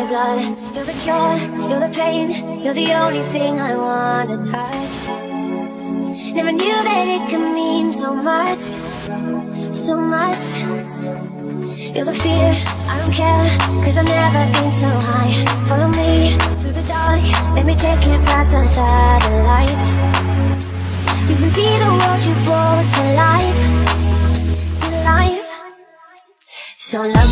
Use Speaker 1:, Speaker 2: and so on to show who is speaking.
Speaker 1: blood. You're the cure, you're the pain, you're the only thing I wanna touch. Never knew that it could mean so much, so much. You're the fear, I don't care, cause I've never been so high. Follow me through the dark, let me take you past the satellites. You can see the world you brought to life, to life. So love